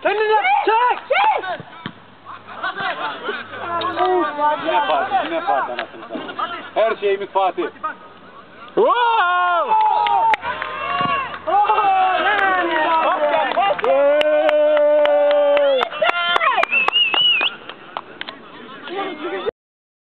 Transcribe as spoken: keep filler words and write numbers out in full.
Kendine çek! Çek! Yine Fatih, yine Fatih anasını satayım. Her şeyimiz Fatih. Vaa!